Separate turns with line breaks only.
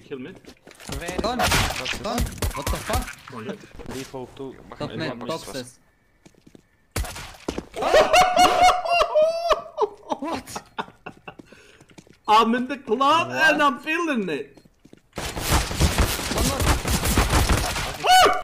kill mid.
Gone. Gone. What the fuck?
Default too.
Top mid, boxes. What?
I'm in the club and I'm feeling it.